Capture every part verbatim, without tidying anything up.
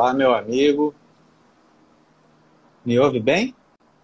Olá, meu amigo. Me ouve bem?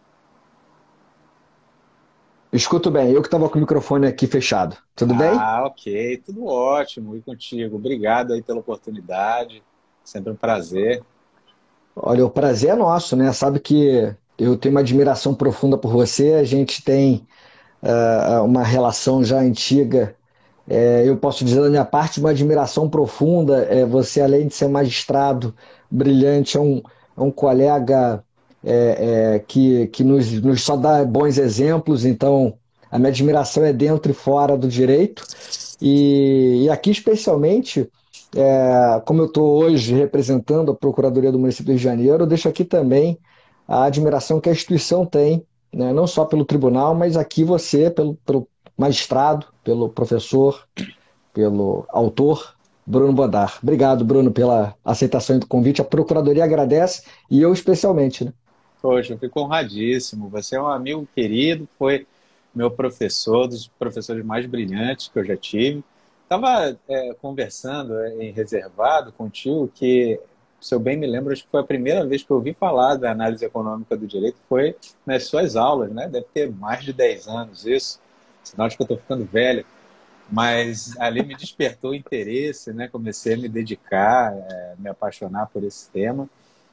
Escuto bem, eu que estava com o microfone aqui fechado. Tudo bem? Ah, ok. Tudo ótimo. E contigo? Obrigado aí pela oportunidade. Sempre um prazer. Olha, o prazer é nosso, né? Sabe que eu tenho uma admiração profunda por você, a gente tem ah, uma relação já antiga. É, eu posso dizer da minha parte uma admiração profunda. É, você, além de ser um magistrado brilhante, é um, é um colega é, é, que, que nos, nos só dá bons exemplos, então a minha admiração é dentro e fora do direito. E, e aqui, especialmente, é, como eu estou hoje representando a Procuradoria do Município do Rio de Janeiro, eu deixo aqui também a admiração que a instituição tem, né, não só pelo tribunal, mas aqui você, pelo, pelo magistrado, pelo professor, pelo autor, Bruno Bodar. Obrigado, Bruno, pela aceitação do convite. A Procuradoria agradece e eu especialmente, né? Poxa, eu fico honradíssimo. Você é um amigo querido, foi meu professor, dos professores mais brilhantes que eu já tive. Estava conversando é, em reservado contigo que, se eu bem me lembro, acho que foi a primeira vez que eu ouvi falar da análise econômica do direito, foi nas suas aulas, né? Deve ter mais de dez anos isso, sinal de que eu estou ficando velho. Mas ali me despertou o interesse, né? Comecei a me dedicar, é, me apaixonar por esse tema.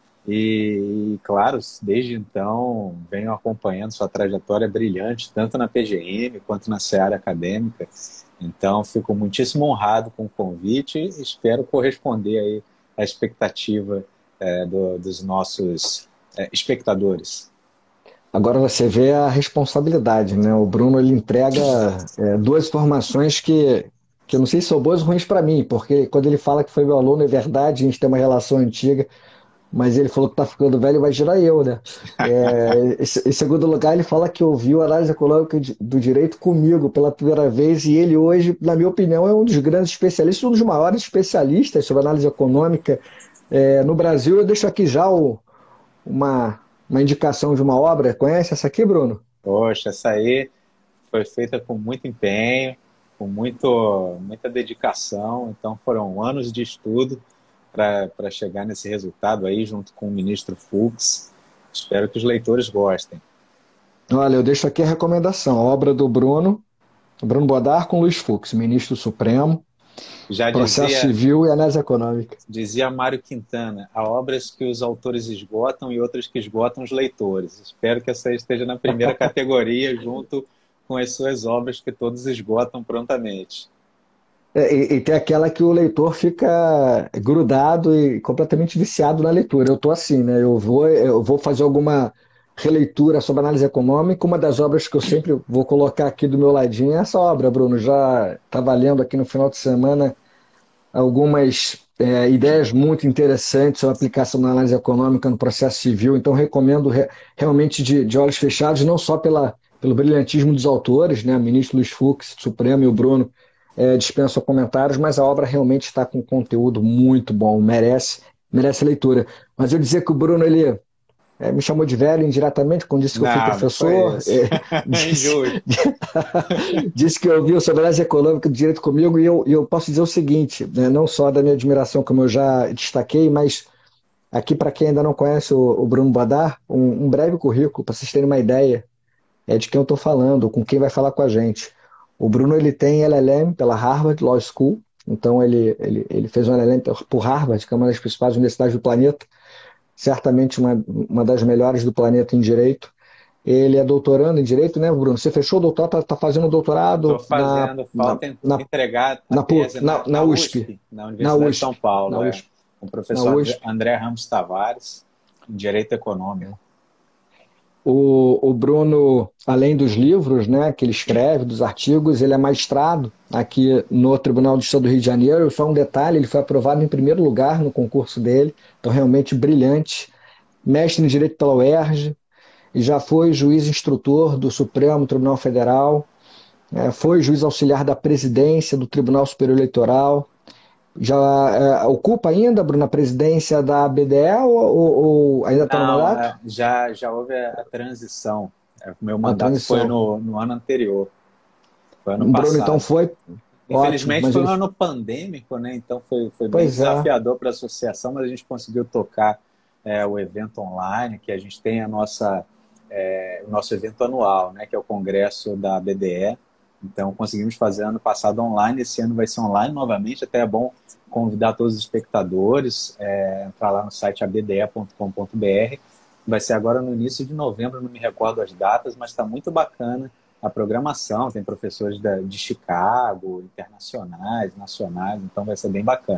E, claro, desde então venho acompanhando sua trajetória brilhante, tanto na P G M quanto na seara acadêmica. Então, fico muitíssimo honrado com o convite e espero corresponder aí à expectativa é, do, dos nossos é, espectadores. Agora você vê a responsabilidade, né? O Bruno ele entrega é, duas informações que, que eu não sei se são boas ou ruins para mim, porque quando ele fala que foi meu aluno, é verdade, a gente tem uma relação antiga, mas ele falou que tá ficando velho, vai girar eu, né? É, em segundo lugar, ele fala que ouviu a análise econômica do direito comigo pela primeira vez, e ele hoje, na minha opinião, é um dos grandes especialistas, um dos maiores especialistas sobre análise econômica é, no Brasil. Eu deixo aqui já o, uma, uma indicação de uma obra. Conhece essa aqui, Bruno? Poxa, essa aí foi feita com muito empenho, com muito, muita dedicação. Então, foram anos de estudo para chegar nesse resultado aí, junto com o ministro Fux. Espero que os leitores gostem. Olha, eu deixo aqui a recomendação, a obra do Bruno, Bruno Bodar com Luiz Fux, ministro Supremo, Já processo dizia, civil e análise econômica. dizia Mário Quintana, há obras que os autores esgotam e outras que esgotam os leitores. Espero que essa esteja na primeira categoria, junto com as suas obras que todos esgotam prontamente. É, e, e tem aquela que o leitor fica grudado e completamente viciado na leitura. Eu tô assim, né? Eu vou, eu vou fazer alguma releitura sobre análise econômica. Uma das obras que eu sempre vou colocar aqui do meu ladinho é essa obra, Bruno. Já estava lendo aqui no final de semana algumas é, ideias muito interessantes sobre a aplicação da análise econômica no processo civil. Então, recomendo re, realmente de, de olhos fechados, não só pela, pelo brilhantismo dos autores, né? O ministro Luiz Fux, Supremo e o Bruno é, dispensam comentários, mas a obra realmente está com conteúdo muito bom, merece, merece leitura. Mas eu dizer que o Bruno ele é, me chamou de velho indiretamente quando disse que eu fui Não, não foi professor, isso. é, disse, Injusto. disse que ouviu sobre análise econômica do direito comigo, e eu, e eu posso dizer o seguinte, né, não só da minha admiração, como eu já destaquei, mas aqui para quem ainda não conhece o, o Bruno Badar, um, um breve currículo, para vocês terem uma ideia é de quem eu estou falando, com quem vai falar com a gente. O Bruno ele tem L L M pela Harvard Law School, então ele, ele, ele fez um L L M por Harvard, que é uma das principais universidades do planeta, certamente uma, uma das melhores do planeta em direito. Ele é doutorando em direito, né, Bruno? Você fechou o doutorado, está tá fazendo Estou doutorado na, fazendo, na, falta na, entregar a na, tese na, na, na na U S P, U S P, na na Universidade de São U S P, na Paulo, é, U S P, com o na professor André, U S P. André Ramos Tavares, em Direito Econômico. O, o Bruno, além dos livros, né, que ele escreve, dos artigos, ele é magistrado aqui no Tribunal do Estado do Rio de Janeiro. Só um detalhe, ele foi aprovado em primeiro lugar no concurso dele, então realmente brilhante. Mestre em Direito pela U E R J, e já foi juiz instrutor do Supremo Tribunal Federal, é, foi juiz auxiliar da presidência do Tribunal Superior Eleitoral, já é, ocupa ainda, Bruno, a presidência da B D E ou, ou, ou ainda está no Não, mandato? é, já, já houve a, a transição. É, o meu A mandato foi transição. no, no ano anterior, foi ano O Bruno então passado. foi Ótimo, Infelizmente mas foi um eles. ano pandêmico, né? Então foi, foi bem Pois é. desafiador para a associação, mas a gente conseguiu tocar é, o evento online, que a gente tem a nossa, é, o nosso evento anual, né? Que é o congresso da B D E. Então conseguimos fazer ano passado online, esse ano vai ser online novamente, até é bom convidar todos os espectadores, é, entrar lá no site a b d e ponto com ponto b r. Vai ser agora no início de novembro, não me recordo as datas, mas está muito bacana a programação, tem professores da, de Chicago, internacionais, nacionais, então vai ser bem bacana.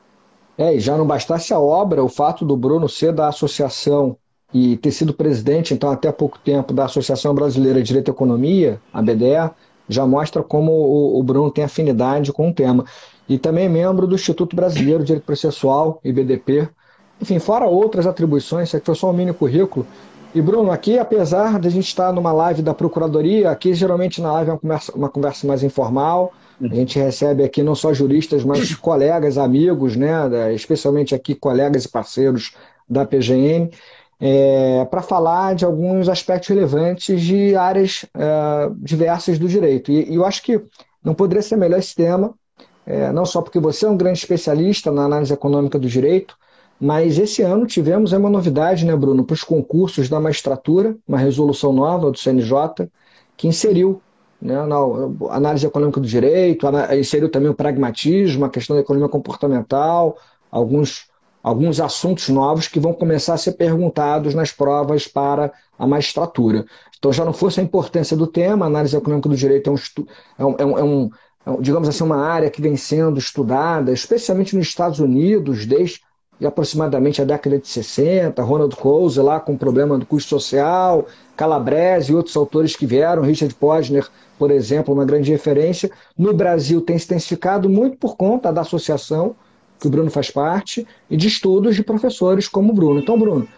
É, e já não bastasse a obra, o fato do Bruno ser da associação e ter sido presidente, então, até há pouco tempo, da Associação Brasileira de Direito e Economia, a B D E, já mostra como o, o Bruno tem afinidade com o tema. E também é membro do Instituto Brasileiro de Direito Processual, I B D P. Enfim, fora outras atribuições, isso aqui foi só um mini currículo. E, Bruno, aqui, apesar de a gente estar numa live da Procuradoria, aqui geralmente na live é uma conversa, uma conversa mais informal. A gente recebe aqui não só juristas, mas colegas, amigos, né, da- especialmente aqui colegas e parceiros da P G N, é, para falar de alguns aspectos relevantes de áreas é, diversas do direito. E, e eu acho que não poderia ser melhor esse tema, é, não só porque você é um grande especialista na análise econômica do direito, mas esse ano tivemos uma novidade, né, Bruno, para os concursos da magistratura, uma resolução nova do C N J, que inseriu, né, na análise econômica do direito, inseriu também o pragmatismo, a questão da economia comportamental, alguns, alguns assuntos novos que vão começar a ser perguntados nas provas para a magistratura. Então, já não fosse a importância do tema, a análise econômica do direito é um, é um, é um, é um digamos assim, uma área que vem sendo estudada, especialmente nos Estados Unidos, desde aproximadamente a década de sessenta, Ronald Coase lá com o problema do custo social, Calabrese e outros autores que vieram, Richard Posner, por exemplo, uma grande referência. No Brasil tem se intensificado muito por conta da associação, que o Bruno faz parte, e de estudos de professores como o Bruno. Então, Bruno,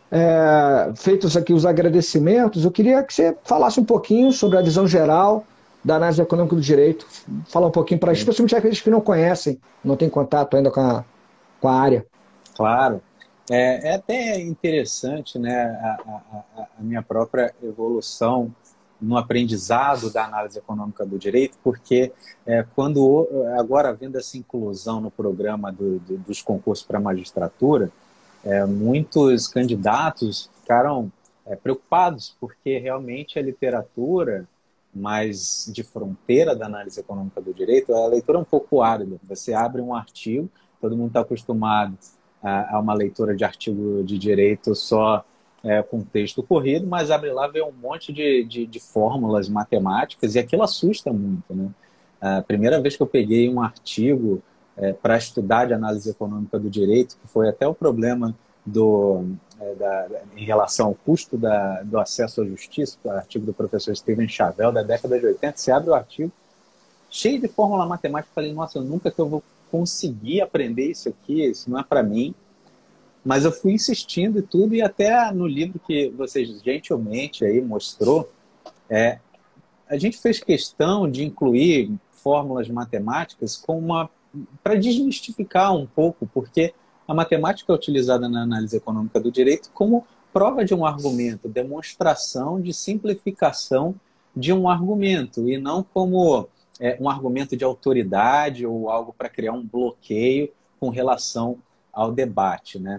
é, feitos aqui os agradecimentos, eu queria que você falasse um pouquinho sobre a visão geral da análise econômica do direito, falar um pouquinho para especialmente aqueles que não conhecem, não têm contato ainda com a, com a área. Claro. É, é até interessante, né, a, a, a minha própria evolução no aprendizado da análise econômica do direito, porque é, quando agora havendo essa inclusão no programa do, do, dos concursos para a magistratura, é, muitos candidatos ficaram é, preocupados, porque realmente a literatura mais de fronteira da análise econômica do direito, a leitura é um pouco árida. Você abre um artigo, todo mundo está acostumado a, a uma leitura de artigo de direito só é, com texto corrido, mas abre lá, vê um monte de, de, de fórmulas matemáticas e aquilo assusta muito, né? A primeira vez que eu peguei um artigo é, para estudar de análise econômica do direito, que foi até o problema do, é, da, em relação ao custo da, do acesso à justiça, o artigo do professor Steven Chavel, da década de oitenta, você abre o artigo, cheio de fórmula matemática, eu falei, nossa, nunca que eu vou conseguir aprender isso aqui, isso não é para mim. Mas eu fui insistindo e tudo, e até no livro que vocês gentilmente aí mostrou, é, a gente fez questão de incluir fórmulas matemáticas com uma para desmistificar um pouco, porque a matemática é utilizada na análise econômica do direito como prova de um argumento, demonstração de simplificação de um argumento, e não como é, um argumento de autoridade ou algo para criar um bloqueio com relação ao debate, né?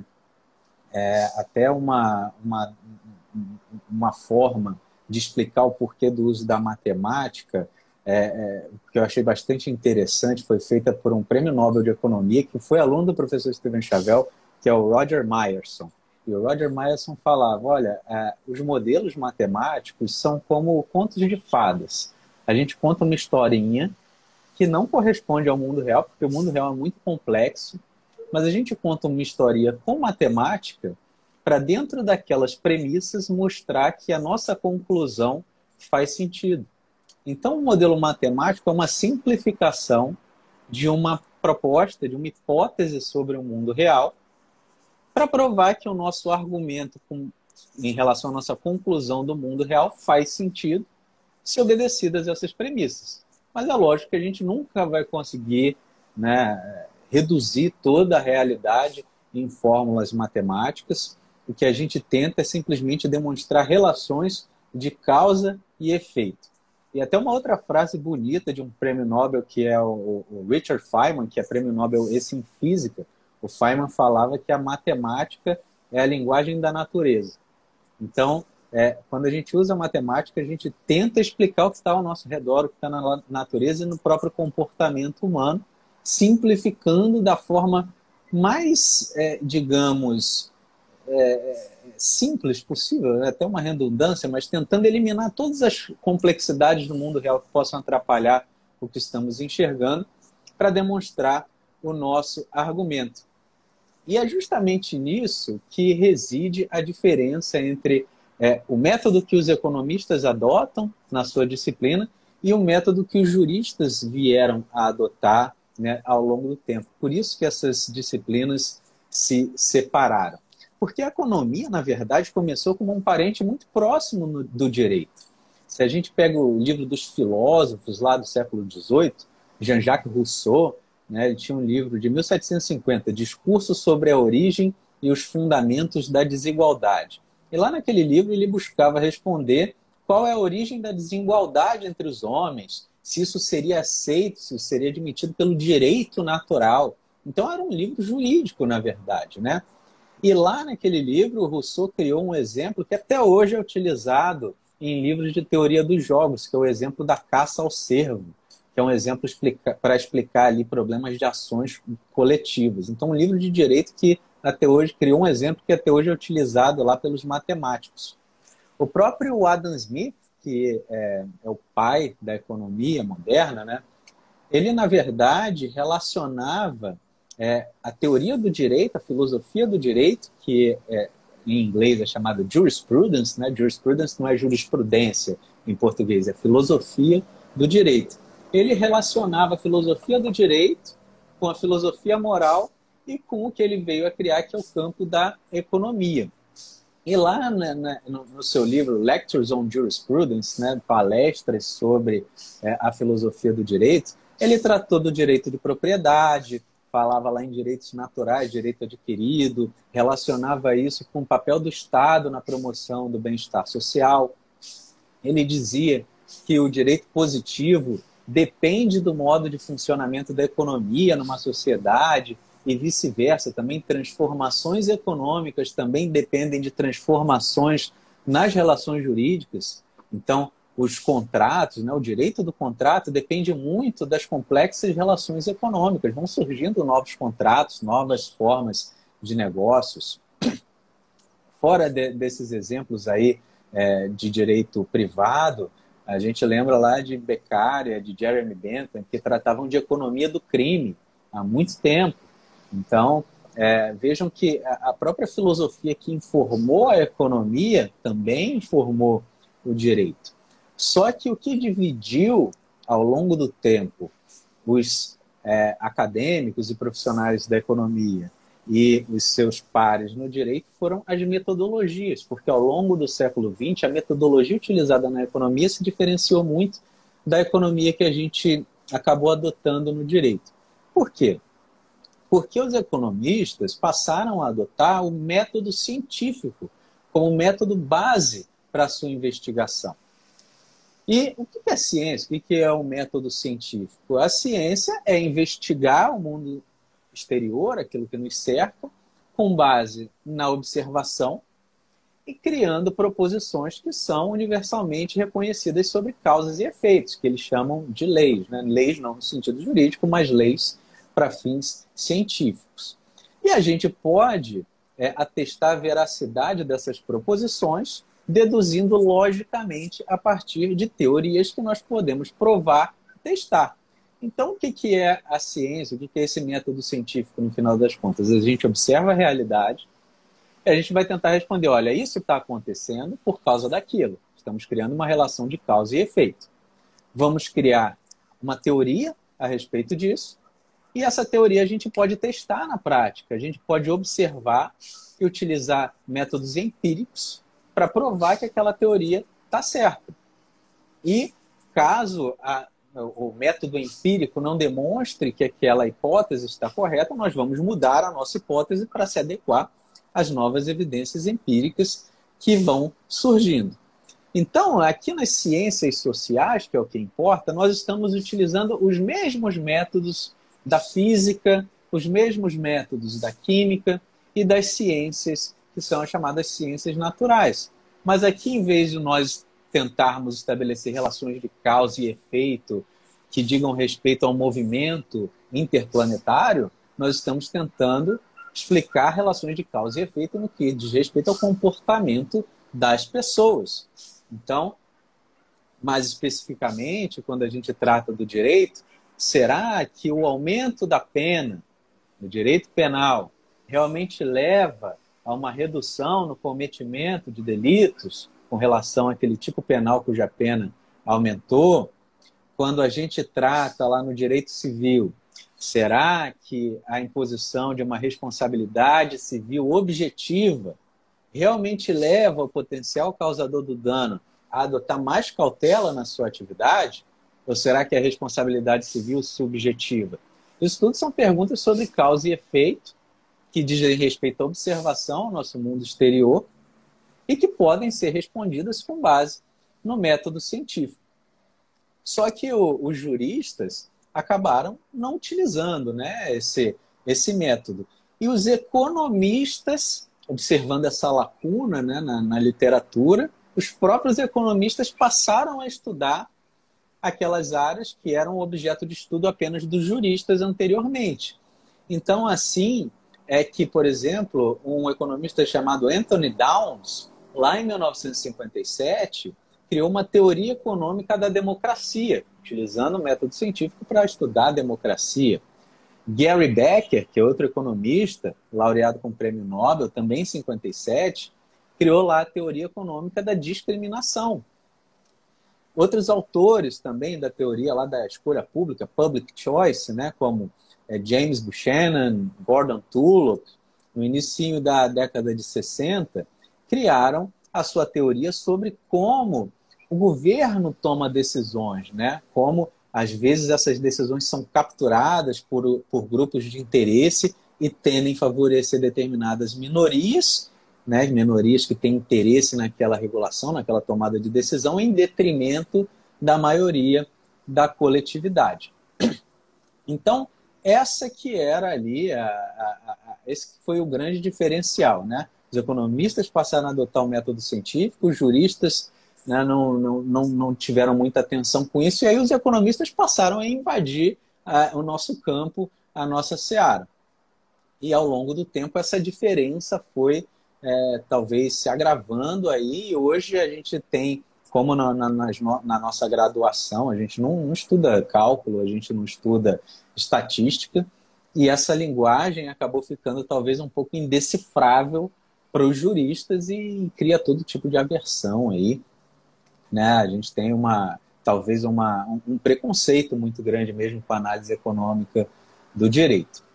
É, até uma, uma, uma forma de explicar o porquê do uso da matemática, é, é, que eu achei bastante interessante, foi feita por um prêmio Nobel de Economia, que foi aluno do professor Steven Chavel, que é o Roger Myerson. E o Roger Myerson falava, olha, é, os modelos matemáticos são como contos de fadas. A gente conta uma historinha que não corresponde ao mundo real, porque o mundo real é muito complexo, mas a gente conta uma história com matemática para, dentro daquelas premissas, mostrar que a nossa conclusão faz sentido. Então, o modelo matemático é uma simplificação de uma proposta, de uma hipótese sobre o mundo real, para provar que o nosso argumento com, em relação à nossa conclusão do mundo real faz sentido se obedecidas essas premissas. Mas é lógico que a gente nunca vai conseguir, né, reduzir toda a realidade em fórmulas matemáticas. O que a gente tenta é simplesmente demonstrar relações de causa e efeito. E até uma outra frase bonita de um prêmio Nobel, que é o, o Richard Feynman, que é prêmio Nobel esse em física. O Feynman falava que a matemática é a linguagem da natureza. Então, é, quando a gente usa a matemática, a gente tenta explicar o que está ao nosso redor, o que está na natureza e no próprio comportamento humano, simplificando da forma mais, é, digamos, é, simples possível, é até uma redundância, mas tentando eliminar todas as complexidades do mundo real que possam atrapalhar o que estamos enxergando para demonstrar o nosso argumento. E é justamente nisso que reside a diferença entre é, o método que os economistas adotam na sua disciplina e o método que os juristas vieram a adotar, né, ao longo do tempo. Por isso que essas disciplinas se separaram. Porque a economia, na verdade, começou como um parente muito próximo no, do direito. Se a gente pega o livro dos filósofos lá do século dezoito, Jean-Jacques Rousseau, né, ele tinha um livro de mil setecentos e cinquenta, Discurso sobre a Origem e os Fundamentos da Desigualdade. E lá naquele livro ele buscava responder qual é a origem da desigualdade entre os homens, se isso seria aceito, se isso seria admitido pelo direito natural. Então era um livro jurídico, na verdade, né? E lá naquele livro, o Rousseau criou um exemplo que até hoje é utilizado em livros de teoria dos jogos, que é o exemplo da caça ao cervo, que é um exemplo explica, para explicar ali problemas de ações coletivas. Então, um livro de direito que até hoje criou um exemplo que até hoje é utilizado lá pelos matemáticos. O próprio Adam Smith, que é, é o pai da economia moderna, né? Ele, na verdade, relacionava É, a teoria do direito, a filosofia do direito, que é, em inglês é chamada jurisprudence, né? Jurisprudence não é jurisprudência em português, é filosofia do direito. Ele relacionava a filosofia do direito com a filosofia moral e com o que ele veio a criar, que é o campo da economia. E lá, né, né, no, no seu livro Lectures on Jurisprudence, né, palestras sobre é, a filosofia do direito, ele tratou do direito de propriedade, falava lá em direitos naturais, direito adquirido, relacionava isso com o papel do Estado na promoção do bem-estar social. Ele dizia que o direito positivo depende do modo de funcionamento da economia numa sociedade e vice-versa. Também transformações econômicas também dependem de transformações nas relações jurídicas. Então, os contratos, né, o direito do contrato depende muito das complexas relações econômicas. Vão surgindo novos contratos, novas formas de negócios. Fora de, desses exemplos aí é, de direito privado, a gente lembra lá de Beccaria, de Jeremy Bentham, que tratavam de economia do crime há muito tempo. Então, é, vejam que a própria filosofia que informou a economia também informou o direito. Só que o que dividiu ao longo do tempo os é, acadêmicos e profissionais da economia e os seus pares no direito foram as metodologias, porque ao longo do século vinte a metodologia utilizada na economia se diferenciou muito da economia que a gente acabou adotando no direito. Por quê? Porque os economistas passaram a adotar o método científico como método base para a sua investigação. E o que é ciência? O que é um método científico? A ciência é investigar o mundo exterior, aquilo que nos cerca, com base na observação e criando proposições que são universalmente reconhecidas sobre causas e efeitos, que eles chamam de leis, né? Leis não no sentido jurídico, mas leis para fins científicos. E a gente pode é, atestar a veracidade dessas proposições deduzindo logicamente a partir de teorias que nós podemos provar e testar. Então, o que é a ciência? O que é esse método científico, no final das contas? A gente observa a realidade e a gente vai tentar responder, olha, isso está acontecendo por causa daquilo. Estamos criando uma relação de causa e efeito. Vamos criar uma teoria a respeito disso e essa teoria a gente pode testar na prática. A gente pode observar e utilizar métodos empíricos para provar que aquela teoria está certa. E caso a, o método empírico não demonstre que aquela hipótese está correta, nós vamos mudar a nossa hipótese para se adequar às novas evidências empíricas que vão surgindo. Então, aqui nas ciências sociais, que é o que importa, nós estamos utilizando os mesmos métodos da física, os mesmos métodos da química e das ciências, que são as chamadas ciências naturais. Mas aqui, em vez de nós tentarmos estabelecer relações de causa e efeito que digam respeito ao movimento interplanetário, nós estamos tentando explicar relações de causa e efeito no que diz respeito ao comportamento das pessoas. Então, mais especificamente, quando a gente trata do direito, será que o aumento da pena no direito penal realmente leva a uma redução no cometimento de delitos com relação àquele tipo penal cuja pena aumentou? Quando a gente trata lá no direito civil, será que a imposição de uma responsabilidade civil objetiva realmente leva o potencial causador do dano a adotar mais cautela na sua atividade? Ou será que a responsabilidade civil subjetiva? Isso tudo são perguntas sobre causa e efeito, que dizem respeito à observação ao nosso mundo exterior e que podem ser respondidas com base no método científico. Só que o, os juristas acabaram não utilizando, né, esse, esse método. E os economistas, observando essa lacuna, né, na, na literatura, os próprios economistas passaram a estudar aquelas áreas que eram objeto de estudo apenas dos juristas anteriormente. Então, assim, é que, por exemplo, um economista chamado Anthony Downs, lá em mil novecentos e cinquenta e sete, criou uma teoria econômica da democracia, utilizando o método científico para estudar a democracia. Gary Becker, que é outro economista, laureado com o Prêmio Nobel, também em cinquenta e sete, criou lá a teoria econômica da discriminação. Outros autores também da teoria lá da escolha pública, public choice, né, como é, James Buchanan, Gordon Tullock, no início da década de sessenta, criaram a sua teoria sobre como o governo toma decisões, né? Como, às vezes, essas decisões são capturadas por, por grupos de interesse e tendem a favorecer determinadas minorias, né? Minorias que têm interesse naquela regulação, naquela tomada de decisão, em detrimento da maioria da coletividade. Então, essa que era ali, a, a, a, esse foi o grande diferencial, né? Os economistas passaram a adotar o método científico, os juristas, né, não, não, não, não tiveram muita atenção com isso, e aí os economistas passaram a invadir a, o nosso campo, a nossa seara. E ao longo do tempo essa diferença foi é, talvez se agravando aí, e hoje a gente tem, como na, na, nas, na nossa graduação, a gente não, não estuda cálculo, a gente não estuda estatística, e essa linguagem acabou ficando talvez um pouco indecifrável para os juristas e cria todo tipo de aversão aí, né? A gente tem uma, talvez uma, um preconceito muito grande mesmo com a análise econômica do direito.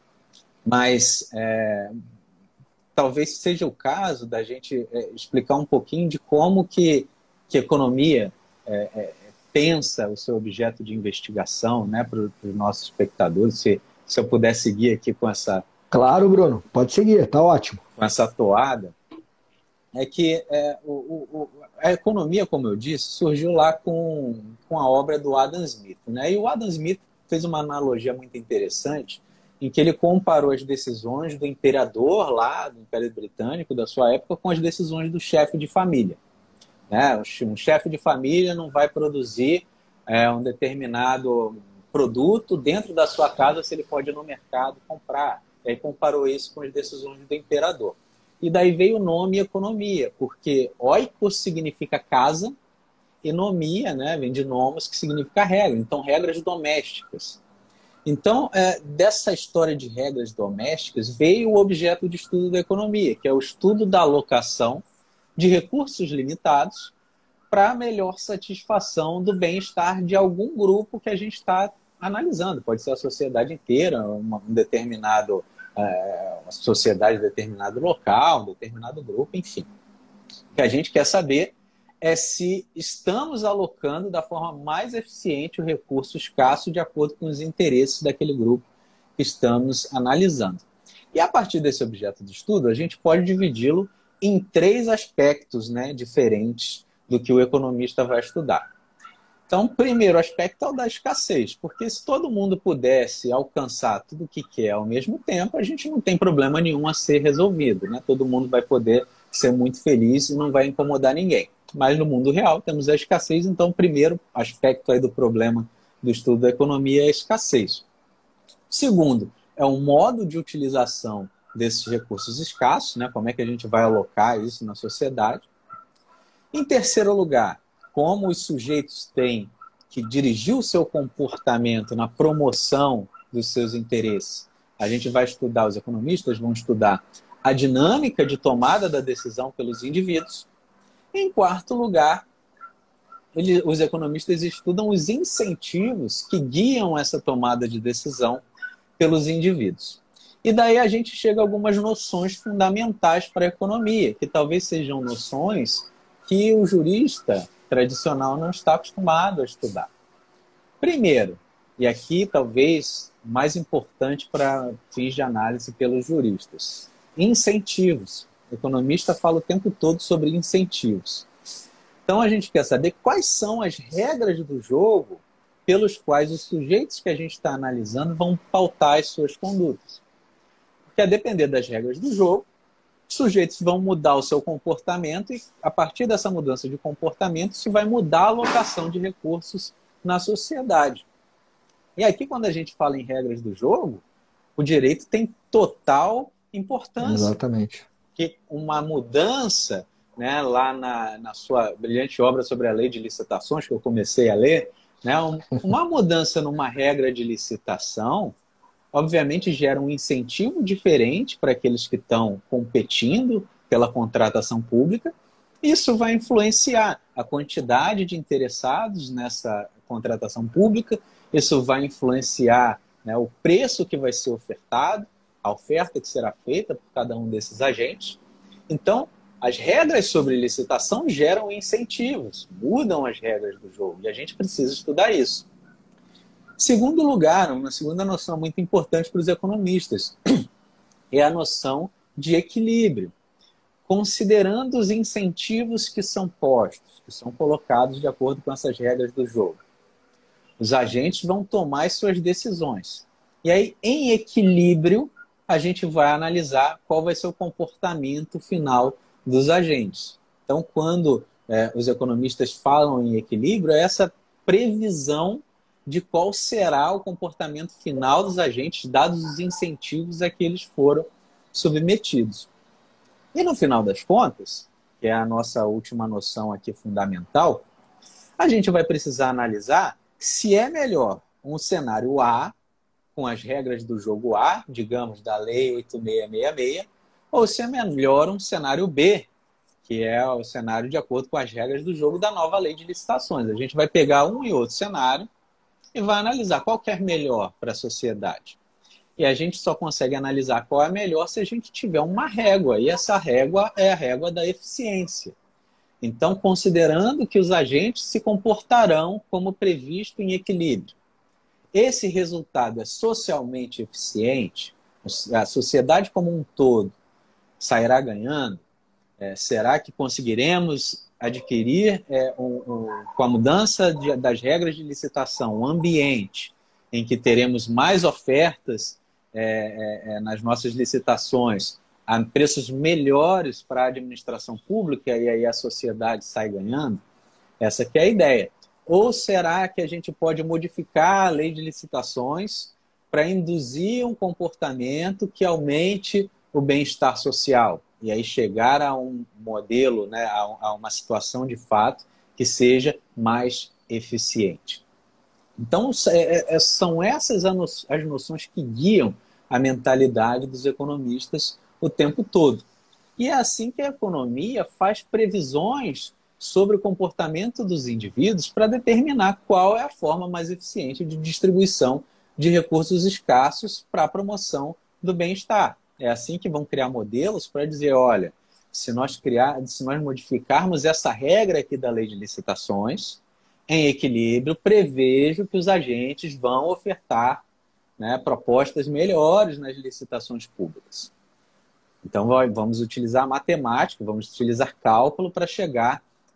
Mas é, talvez seja o caso da gente é, explicar um pouquinho de como que, que a economia é, é, pensa o seu objeto de investigação, né, para os nossos espectadores. Se, se eu puder seguir aqui com essa... Claro, Bruno, pode seguir, tá ótimo. Com essa toada, é que é, o, o, a economia, como eu disse, surgiu lá com, com a obra do Adam Smith, né? E o Adam Smith fez uma analogia muito interessante, em que ele comparou as decisões do imperador lá, do Império Britânico, da sua época, com as decisões do chefe de família, né? Um chefe de família não vai produzir é, um determinado produto dentro da sua casa se ele pode ir no mercado comprar. E aí comparou isso com as decisões do imperador. E daí veio o nome economia, porque oikos significa casa e nomia, né, vem de nomos, que significa regra. Então, regras domésticas. Então, é, dessa história de regras domésticas veio o objeto de estudo da economia, que é o estudo da alocação de recursos limitados para melhor satisfação do bem-estar de algum grupo que a gente está analisando. Pode ser a sociedade inteira, uma, um determinado... uma sociedade de determinado local, um determinado grupo, enfim. O que a gente quer saber é se estamos alocando da forma mais eficiente o recurso escasso de acordo com os interesses daquele grupo que estamos analisando. E a partir desse objeto de estudo, a gente pode dividi-lo em três aspectos, né, diferentes do que o economista vai estudar. Então, o primeiro aspecto é o da escassez, porque se todo mundo pudesse alcançar tudo o que quer ao mesmo tempo, a gente não tem problema nenhum a ser resolvido, né? Todo mundo vai poder ser muito feliz e não vai incomodar ninguém. Mas no mundo real temos a escassez, então o primeiro aspecto aí do problema do estudo da economia é a escassez. Segundo, é o modo de utilização desses recursos escassos, né? Como é que a gente vai alocar isso na sociedade. Em terceiro lugar, como os sujeitos têm que dirigir o seu comportamento na promoção dos seus interesses. A gente vai estudar, os economistas vão estudar a dinâmica de tomada da decisão pelos indivíduos. Em quarto lugar, ele, os economistas estudam os incentivos que guiam essa tomada de decisão pelos indivíduos. E daí a gente chega a algumas noções fundamentais para a economia, que talvez sejam noções que o jurista tradicional não está acostumado a estudar. Primeiro, e aqui talvez mais importante para fins de análise pelos juristas, incentivos. O economista fala o tempo todo sobre incentivos. Então a gente quer saber quais são as regras do jogo pelos quais os sujeitos que a gente está analisando vão pautar as suas condutas. Porque a depender das regras do jogo, os sujeitos vão mudar o seu comportamento e, a partir dessa mudança de comportamento, isso vai mudar a alocação de recursos na sociedade. E aqui, quando a gente fala em regras do jogo, o direito tem total importância. Exatamente. Que uma mudança, né, lá na, na sua brilhante obra sobre a lei de licitações, que eu comecei a ler, né, um, uma mudança numa regra de licitação obviamente gera um incentivo diferente para aqueles que estão competindo pela contratação pública. Isso vai influenciar a quantidade de interessados nessa contratação pública, isso vai influenciar, né, o preço que vai ser ofertado, a oferta que será feita por cada um desses agentes. Então, as regras sobre licitação geram incentivos, mudam as regras do jogo, e a gente precisa estudar isso. Segundo lugar, uma segunda noção muito importante para os economistas é a noção de equilíbrio. Considerando os incentivos que são postos, que são colocados de acordo com essas regras do jogo, os agentes vão tomar as suas decisões. E aí, em equilíbrio, a gente vai analisar qual vai ser o comportamento final dos agentes. Então, quando é, os economistas falam em equilíbrio, é essa previsão de qual será o comportamento final dos agentes, dados os incentivos a que eles foram submetidos. E no final das contas, que é a nossa última noção aqui fundamental, a gente vai precisar analisar se é melhor um cenário A, com as regras do jogo A, digamos, da Lei oito mil seiscentos e sessenta e seis, ou se é melhor um cenário B, que é o cenário de acordo com as regras do jogo da nova Lei de Licitações. A gente vai pegar um e outro cenário e vai analisar qual que é melhor para a sociedade. E a gente só consegue analisar qual é melhor se a gente tiver uma régua, e essa régua é a régua da eficiência. Então, considerando que os agentes se comportarão como previsto em equilíbrio, esse resultado é socialmente eficiente, a sociedade como um todo sairá ganhando, é, será que conseguiremos adquirir, é, um, um, com a mudança de, das regras de licitação, um ambiente em que teremos mais ofertas é, é, nas nossas licitações a preços melhores para a administração pública e aí a sociedade sai ganhando? Essa que é a ideia. Ou será que a gente pode modificar a lei de licitações para induzir um comportamento que aumente o bem-estar social? E aí chegar a um modelo, né, a uma situação de fato que seja mais eficiente. Então, são essas as noções que guiam a mentalidade dos economistas o tempo todo. E é assim que a economia faz previsões sobre o comportamento dos indivíduos para determinar qual é a forma mais eficiente de distribuição de recursos escassos para a promoção do bem-estar. É assim que vão criar modelos para dizer, olha, se nós, criar, se nós modificarmos essa regra aqui da lei de licitações, em equilíbrio, prevejo que os agentes vão ofertar, né, propostas melhores nas licitações públicas. Então, vamos utilizar matemática, vamos utilizar cálculo para chegar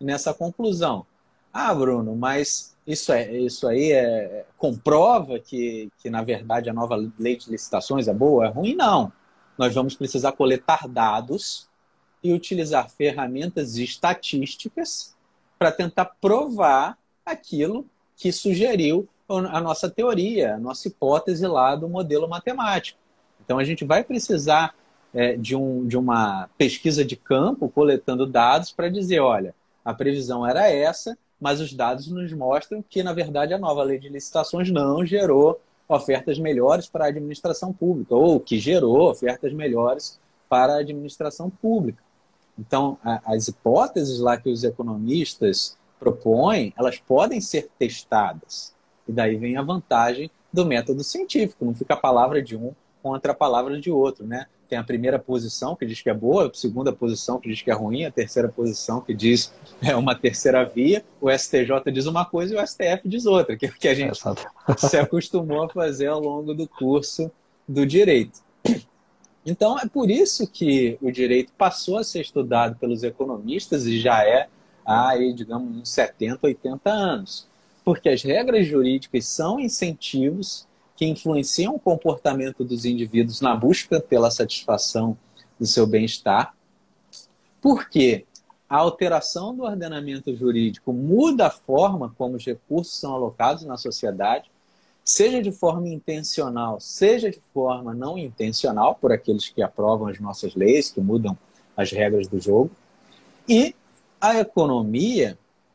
nessa conclusão. Ah, Bruno, mas isso, é, isso aí é, comprova que, que, na verdade, a nova lei de licitações é boa, é ruim? Não. Nós vamos precisar coletar dados e utilizar ferramentas estatísticas para tentar provar aquilo que sugeriu a nossa teoria, a nossa hipótese lá do modelo matemático. Então, a gente vai precisar é, de, um, de uma pesquisa de campo, coletando dados para dizer, olha, a previsão era essa, mas os dados nos mostram que, na verdade, a nova lei de licitações não gerou ofertas melhores para a administração pública, ou que gerou ofertas melhores para a administração pública. Então, a, as hipóteses lá que os economistas propõem, elas podem ser testadas. E daí vem a vantagem do método científico, não fica a palavra de um contra a palavra de outro, né? Tem a primeira posição que diz que é boa, a segunda posição que diz que é ruim, a terceira posição que diz é uma terceira via, o S T J diz uma coisa e o S T F diz outra, que é o que a gente se acostumou a fazer ao longo do curso do direito. Então, é por isso que o direito passou a ser estudado pelos economistas e já é há, aí, digamos, uns setenta, oitenta anos. Porque as regras jurídicas são incentivos que influenciam o comportamento dos indivíduos na busca pela satisfação do seu bem-estar. Porque a alteração do ordenamento jurídico muda a forma como os recursos são alocados na sociedade, seja de forma intencional, seja de forma não intencional, por aqueles que aprovam as nossas leis, que mudam as regras do jogo. E a economia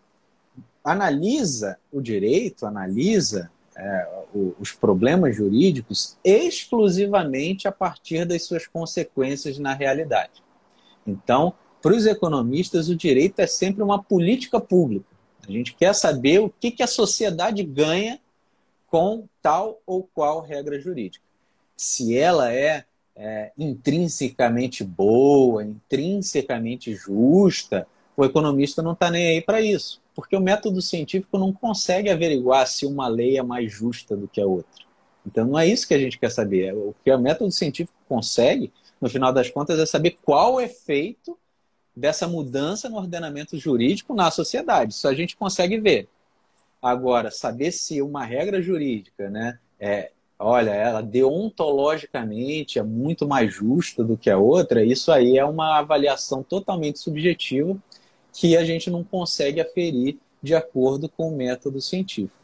analisa o direito, analisa é, os problemas jurídicos exclusivamente a partir das suas consequências na realidade. Então, para os economistas, o direito é sempre uma política pública. A gente quer saber o que, que a sociedade ganha com tal ou qual regra jurídica. Se ela é, é intrinsecamente boa, intrinsecamente justa, o economista não está nem aí para isso, porque o método científico não consegue averiguar se uma lei é mais justa do que a outra. Então não é isso que a gente quer saber. O que o método científico consegue, no final das contas, é saber qual o efeito dessa mudança no ordenamento jurídico na sociedade. Isso a gente consegue ver. Agora, saber se uma regra jurídica, né, é, olha, ela deontologicamente é muito mais justa do que a outra, isso aí é uma avaliação totalmente subjetiva que a gente não consegue aferir de acordo com o método científico.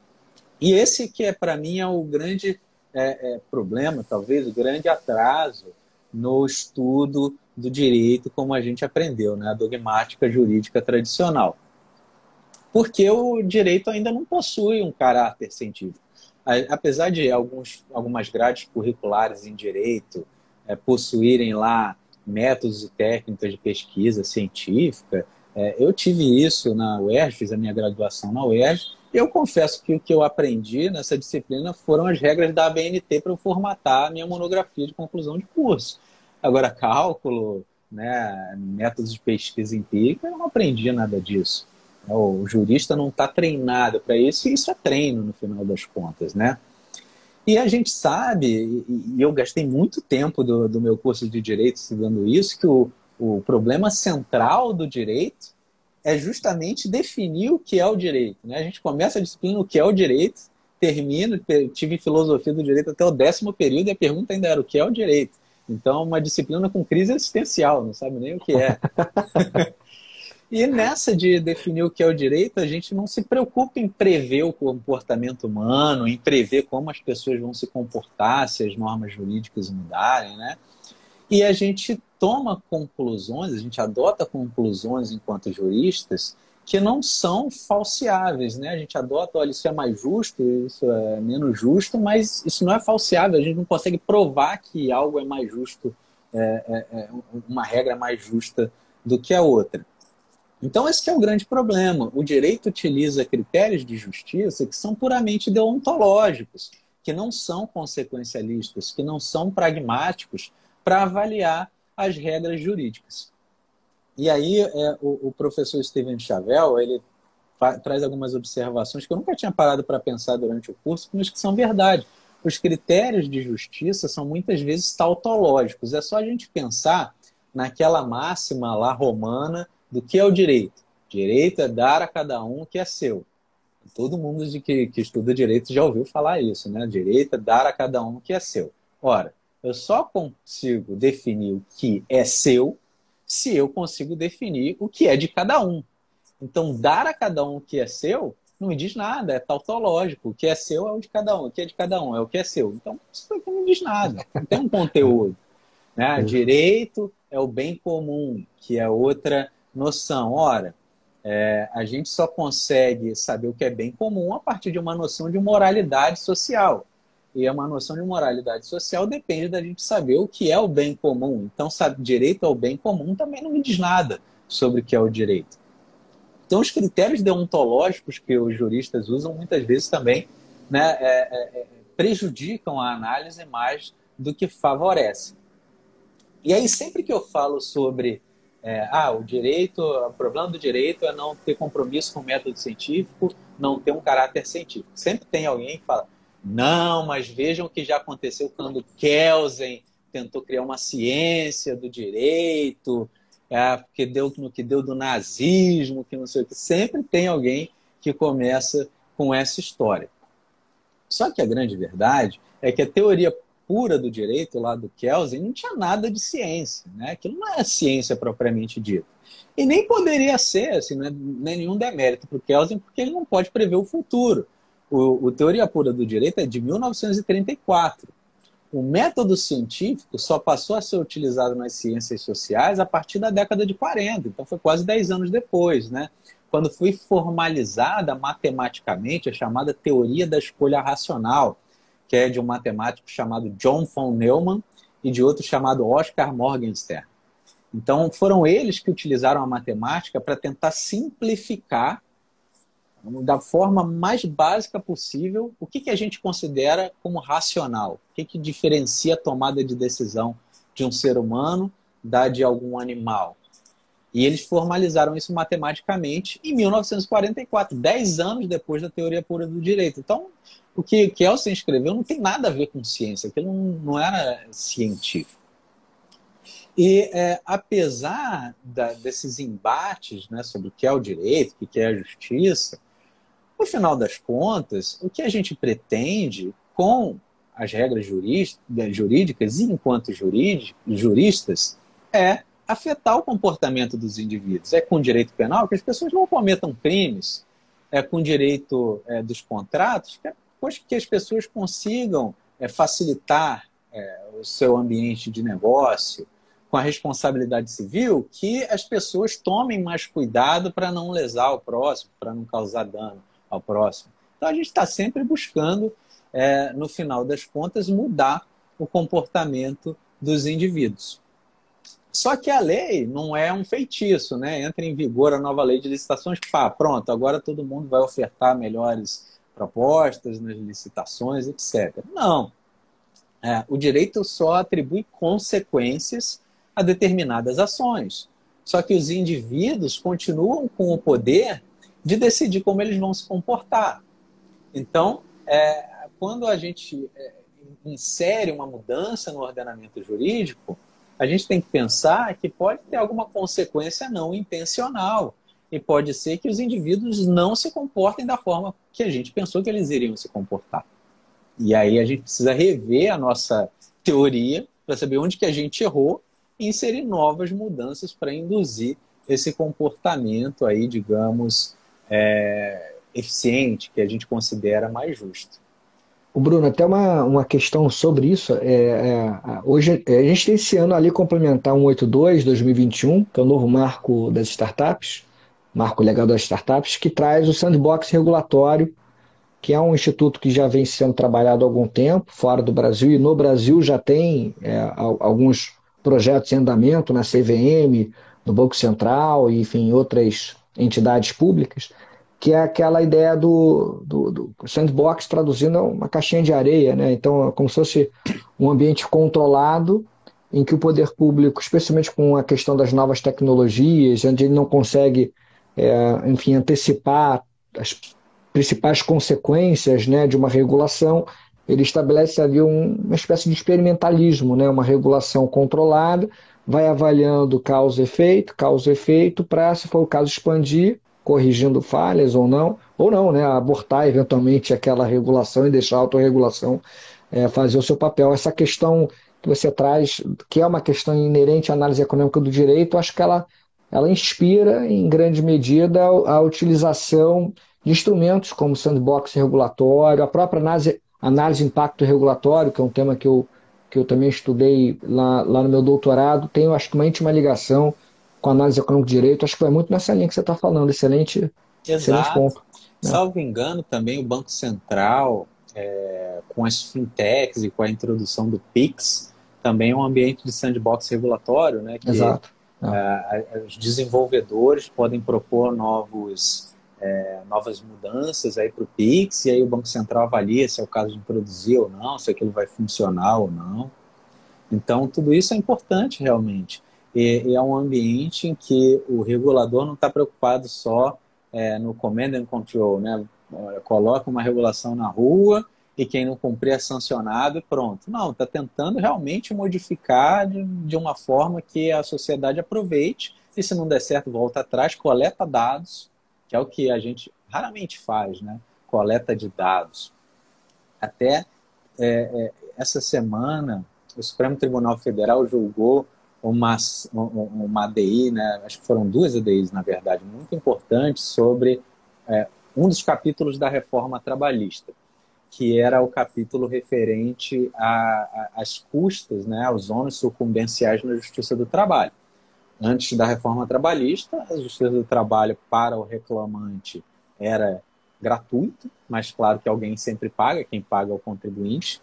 E esse que, é, para mim, é o grande é, é, problema, talvez o grande atraso no estudo do direito como a gente aprendeu, né, a dogmática jurídica tradicional. Porque o direito ainda não possui um caráter científico. Apesar de alguns, algumas grades curriculares em direito é, possuírem lá métodos e técnicas de pesquisa científica, é, eu tive isso na U E R J, fiz a minha graduação na U E R J, e eu confesso que o que eu aprendi nessa disciplina foram as regras da A B N T para eu formatar a minha monografia de conclusão de curso. Agora, cálculo, né, métodos de pesquisa empírica, eu não aprendi nada disso. O jurista não está treinado para isso, e isso é treino, no final das contas, né? E a gente sabe, e eu gastei muito tempo do, do meu curso de Direito estudando isso, que o, o problema central do direito é justamente definir o que é o direito, né? A gente começa a disciplina o que é o direito, termina, tive filosofia do direito até o décimo período, e a pergunta ainda era o que é o direito. Então, uma disciplina com crise existencial, não sabe nem o que é. E nessa de definir o que é o direito, a gente não se preocupa em prever o comportamento humano, em prever como as pessoas vão se comportar se as normas jurídicas mudarem, né? E a gente toma conclusões, a gente adota conclusões enquanto juristas que não são falseáveis, né? A gente adota, olha, isso é mais justo, isso é menos justo, mas isso não é falseável, a gente não consegue provar que algo é mais justo, é, é, é uma regra mais justa do que a outra. Então, esse que é o grande problema. O direito utiliza critérios de justiça que são puramente deontológicos, que não são consequencialistas, que não são pragmáticos para avaliar as regras jurídicas. E aí, é, o, o professor Steven Chavel, ele traz algumas observações que eu nunca tinha parado para pensar durante o curso, mas que são verdade. Os critérios de justiça são muitas vezes tautológicos. É só a gente pensar naquela máxima lá romana do que é o direito. Direito é dar a cada um o que é seu. Todo mundo de que, que estuda direito já ouviu falar isso, né? Direito é dar a cada um o que é seu. Ora, eu só consigo definir o que é seu se eu consigo definir o que é de cada um. Então, dar a cada um o que é seu não me diz nada, é tautológico. O que é seu é o de cada um, o que é de cada um é o que é seu. Então, isso aqui não me diz nada, não tem um conteúdo. Né? Direito é o bem comum, que é outra noção. Ora, é, a gente só consegue saber o que é bem comum a partir de uma noção de moralidade social. E uma noção de moralidade social depende da gente saber o que é o bem comum. Então, sabe, direito ao bem comum também não me diz nada sobre o que é o direito. Então, os critérios deontológicos que os juristas usam muitas vezes também, né, é, é, prejudicam a análise mais do que favorecem. E aí, sempre que eu falo sobre é, ah, o direito, o problema do direito é não ter compromisso com o método científico, não ter um caráter científico. Sempre tem alguém que fala, não, mas vejam o que já aconteceu quando Kelsen tentou criar uma ciência do direito, é, porque deu no que deu do nazismo, que não sei o que. Sempre tem alguém que começa com essa história. Só que a grande verdade é que a teoria pura do direito, lá do Kelsen, não tinha nada de ciência, né? Aquilo não é ciência propriamente dita. E nem poderia ser, assim, não é nenhum demérito para o Kelsen, porque ele não pode prever o futuro. O, o Teoria Pura do Direito é de mil novecentos e trinta e quatro. O método científico só passou a ser utilizado nas ciências sociais a partir da década de quarenta, então foi quase dez anos depois, né? Quando foi formalizada matematicamente a chamada teoria da escolha racional, que é de um matemático chamado John von Neumann e de outro chamado Oscar Morgenstern. Então, foram eles que utilizaram a matemática para tentar simplificar, da forma mais básica possível, o que, que a gente considera como racional, o que, que diferencia a tomada de decisão de um ser humano da de algum animal. E eles formalizaram isso matematicamente em mil novecentos e quarenta e quatro, dez anos depois da Teoria Pura do Direito. Então, o que Kelsen escreveu não tem nada a ver com ciência, aquilo não, não era científico. E é, apesar da, desses embates, né, sobre o que é o direito, o que é a justiça, no final das contas, o que a gente pretende com as regras jurídicas e enquanto juristas é afetar o comportamento dos indivíduos. É com direito penal que as pessoas não cometam crimes, é com direito é, dos contratos que, é, que as pessoas consigam é, facilitar é, o seu ambiente de negócio, com a responsabilidade civil, que as pessoas tomem mais cuidado para não lesar o próximo, para não causar dano ao próximo. Então a gente está sempre buscando, é, no final das contas, mudar o comportamento dos indivíduos. Só que a lei não é um feitiço, né? Entra em vigor a nova lei de licitações, pá, pronto, agora todo mundo vai ofertar melhores propostas nas licitações, etcétera. Não. É, o direito só atribui consequências a determinadas ações. Só que os indivíduos continuam com o poder de decidir como eles vão se comportar. Então, é, quando a gente é, insere uma mudança no ordenamento jurídico, a gente tem que pensar que pode ter alguma consequência não intencional. E pode ser que os indivíduos não se comportem da forma que a gente pensou que eles iriam se comportar. E aí a gente precisa rever a nossa teoria para saber onde que a gente errou e inserir novas mudanças para induzir esse comportamento aí, digamos, é, eficiente, que a gente considera mais justo. O Bruno, até uma, uma questão sobre isso. É, é, hoje a gente tem esse ano ali complementar cento e oitenta e dois de dois mil e vinte e um, que é o novo marco das startups, marco legal das startups, que traz o sandbox regulatório, que é um instituto que já vem sendo trabalhado há algum tempo, fora do Brasil, e no Brasil já tem é, alguns projetos em andamento na C V M, no Banco Central, e enfim, outras entidades públicas, que é aquela ideia do, do, do sandbox, traduzindo uma caixinha de areia, né? Então, é como se fosse um ambiente controlado em que o poder público, especialmente com a questão das novas tecnologias, onde ele não consegue, é, enfim, antecipar as principais consequências, né, de uma regulação, ele estabelece ali um, uma espécie de experimentalismo, né? Uma regulação controlada, vai avaliando causa e efeito, causa e efeito, para, se for o caso, expandir, corrigindo falhas ou não, ou não, né? Abortar eventualmente aquela regulação e deixar a autorregulação é, fazer o seu papel. Essa questão que você traz, que é uma questão inerente à análise econômica do direito, acho que ela, ela inspira, em grande medida, a, a utilização de instrumentos como sandbox regulatório, a própria análise, análise de impacto regulatório, que é um tema que eu, que eu também estudei lá, lá no meu doutorado, tem, acho que, uma íntima ligação com a análise econômica do direito. Acho que vai muito nessa linha que você está falando. Excelente, excelente Exato. ponto. Né? Salvo engano, também o Banco Central, é, com as fintechs e com a introdução do Pix, também é um ambiente de sandbox regulatório, né, que Exato. É. é, os desenvolvedores podem propor novos, é, novas mudanças para o Pix, e aí o Banco Central avalia se é o caso de introduzir ou não, se aquilo vai funcionar ou não. Então, tudo isso é importante realmente. E, e é um ambiente em que o regulador não está preocupado só é, no command and control, né? Coloca uma regulação na rua e quem não cumprir é sancionado e pronto. Não, está tentando realmente modificar de, de uma forma que a sociedade aproveite e, se não der certo, volta atrás, coleta dados, que é o que a gente raramente faz, né? Coleta de dados. Até é, é, essa semana, o Supremo Tribunal Federal julgou uma, uma A D I, né, acho que foram duas A D Is, na verdade, muito importantes sobre é, um dos capítulos da reforma trabalhista, que era o capítulo referente às custas, né, aos ônus sucumbenciais na Justiça do Trabalho. Antes da reforma trabalhista, a Justiça do Trabalho para o reclamante era gratuita, mas claro que alguém sempre paga, quem paga é o contribuinte.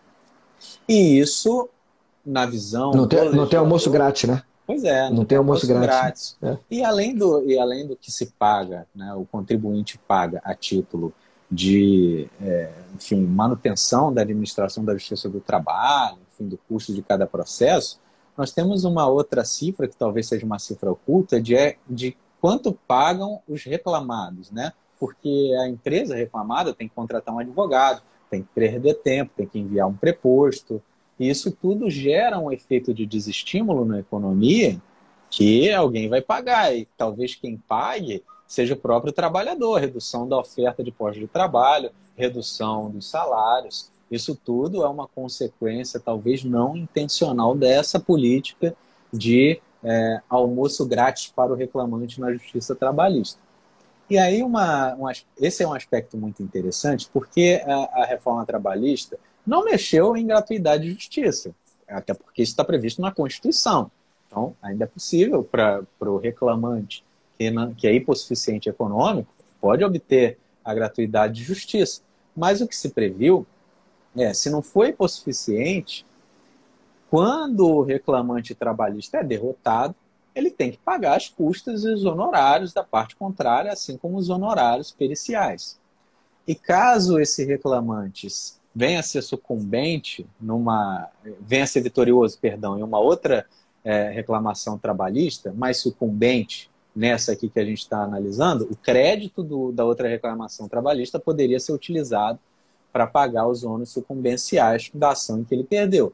E isso, na visão Não do tem, não tem almoço legislador, grátis, né? pois é, Não não tem tem almoço almoço grátis. grátis. Né? E além do, e além do que se paga, né, o contribuinte paga a título de, é, enfim, manutenção da administração da Justiça do Trabalho, enfim, do custo de cada processo, nós temos uma outra cifra, que talvez seja uma cifra oculta, de, de quanto pagam os reclamados, né? Porque a empresa reclamada tem que contratar um advogado, tem que perder tempo, tem que enviar um preposto, e isso tudo gera um efeito de desestímulo na economia que alguém vai pagar, e talvez quem pague seja o próprio trabalhador, redução da oferta de postos de trabalho, redução dos salários. Isso tudo é uma consequência, talvez não intencional, dessa política de é, almoço grátis para o reclamante na justiça trabalhista. E aí, uma, um, esse é um aspecto muito interessante, porque a, a reforma trabalhista não mexeu em gratuidade de justiça, até porque isso está previsto na Constituição. Então, ainda é possível para o reclamante que, não, que é hipossuficiente econômico, pode obter a gratuidade de justiça. Mas o que se previu é, se não for hipossuficiente, quando o reclamante trabalhista é derrotado, ele tem que pagar as custas e os honorários da parte contrária, assim como os honorários periciais. E caso esse reclamante venha a ser sucumbente, numa, venha a ser vitorioso, perdão, em uma outra é, reclamação trabalhista, mas sucumbente nessa aqui que a gente está analisando, o crédito do, da outra reclamação trabalhista poderia ser utilizado para pagar os ônus sucumbenciais da ação em que ele perdeu.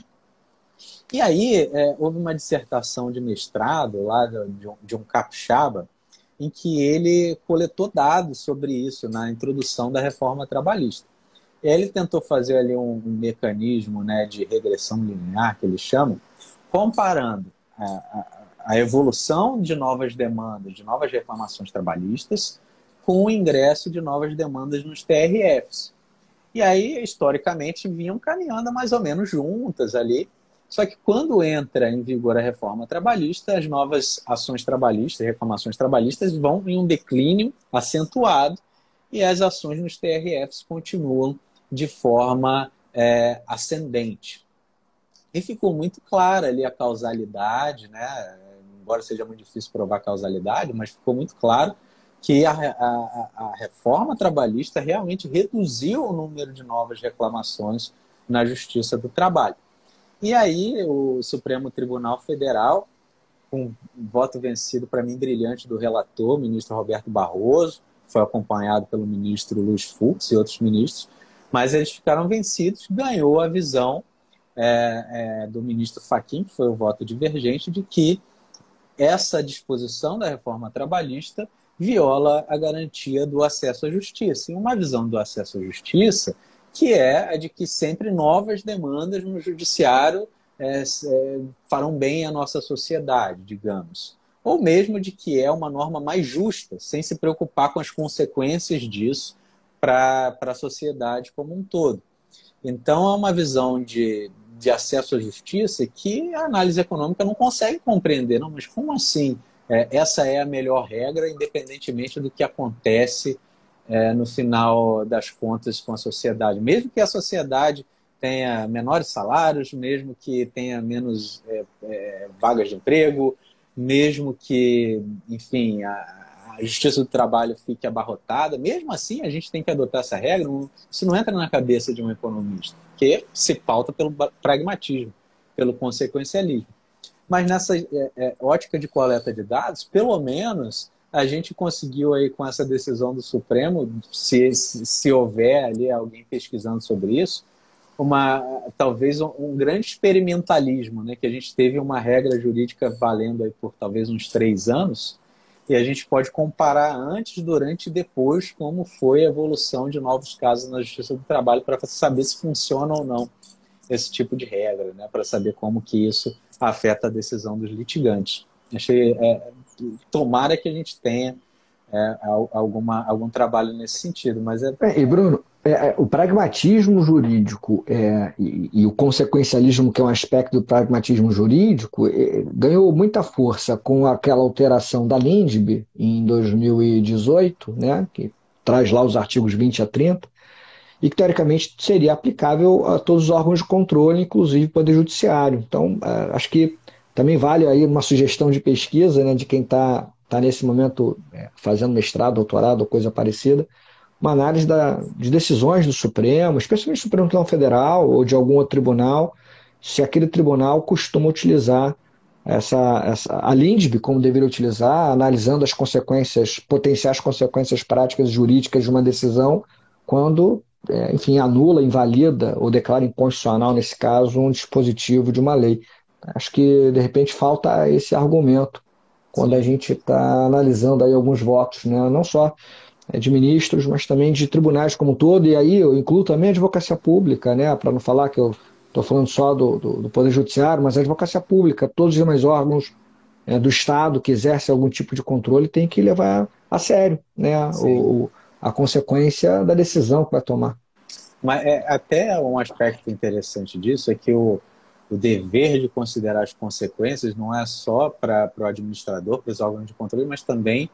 E aí, é, houve uma dissertação de mestrado lá de um, de um capixaba, em que ele coletou dados sobre isso na introdução da reforma trabalhista. E aí ele tentou fazer ali um, um mecanismo, né, de regressão linear, que eles chamam, comparando a, a, a evolução de novas demandas, de novas reclamações trabalhistas, com o ingresso de novas demandas nos T R Fs. E aí, historicamente, vinham caminhando mais ou menos juntas ali. Só que quando entra em vigor a reforma trabalhista, as novas ações trabalhistas, reclamações trabalhistas, vão em um declínio acentuado e as ações nos T R Fs continuam de forma é, ascendente. E ficou muito clara ali a causalidade, né? Embora seja muito difícil provar causalidade, mas ficou muito claro que a, a, a reforma trabalhista realmente reduziu o número de novas reclamações na Justiça do Trabalho. E aí o Supremo Tribunal Federal, com um voto vencido para mim brilhante do relator, o ministro Roberto Barroso, foi acompanhado pelo ministro Luiz Fux e outros ministros, Mas eles ficaram vencidos, ganhou a visão é, é, do ministro Fachin, que foi o voto divergente, de que essa disposição da reforma trabalhista viola a garantia do acesso à justiça. E uma visão do acesso à justiça que é a de que sempre novas demandas no judiciário é, é, farão bem à nossa sociedade, digamos. Ou mesmo de que é uma norma mais justa, sem se preocupar com as consequências disso para a sociedade como um todo. Então, é uma visão de, de acesso à justiça que a análise econômica não consegue compreender. Não, mas como assim? É, essa é a melhor regra, independentemente do que acontece é, no final das contas com a sociedade. Mesmo que a sociedade tenha menores salários, mesmo que tenha menos é, é, vagas de emprego, mesmo que, enfim, a, a justiça do trabalho fique abarrotada, mesmo assim a gente tem que adotar essa regra. Isso não entra na cabeça de um economista, que se pauta pelo pragmatismo, pelo consequencialismo. Mas nessa é, é, ótica de coleta de dados, pelo menos a gente conseguiu aí com essa decisão do Supremo, se, se, se houver ali alguém pesquisando sobre isso, uma, talvez um, um grande experimentalismo, né? Que a gente teve uma regra jurídica valendo aí por talvez uns três anos, e a gente pode comparar antes, durante e depois como foi a evolução de novos casos na Justiça do Trabalho para saber se funciona ou não esse tipo de regra, né? Para saber como que isso afeta a decisão dos litigantes. Achei, é, tomara que a gente tenha é, alguma, algum trabalho nesse sentido, mas é... É, e Bruno, é, é, o pragmatismo jurídico é, e, e o consequencialismo, que é um aspecto do pragmatismo jurídico, é, ganhou muita força com aquela alteração da Lindbe em dois mil e dezoito, né, que traz lá os artigos vinte a trinta, e que teoricamente seria aplicável a todos os órgãos de controle, inclusive o Poder Judiciário. Então, é, acho que também vale aí uma sugestão de pesquisa, né, de quem está tá nesse momento é, fazendo mestrado, doutorado ou coisa parecida, uma análise da, de decisões do Supremo, especialmente do Supremo Tribunal Federal ou de algum outro tribunal, se aquele tribunal costuma utilizar essa, essa, a Lindbe como deveria utilizar, analisando as consequências, potenciais consequências práticas e jurídicas de uma decisão, quando, é, enfim, anula, invalida ou declara inconstitucional, nesse caso, um dispositivo de uma lei. Acho que, de repente, falta esse argumento quando Sim. a gente está analisando aí alguns votos, né? Não só de ministros, mas também de tribunais como um todo, e aí eu incluo também a advocacia pública, né? Para não falar que eu estou falando só do, do, do Poder Judiciário, mas a advocacia pública, todos os demais órgãos é, do Estado que exercem algum tipo de controle têm que levar a sério, né? Sim. o, a consequência da decisão que vai tomar. Mas é, até um aspecto interessante disso é que o, o dever de considerar as consequências não é só para o administrador, para os órgãos de controle, mas também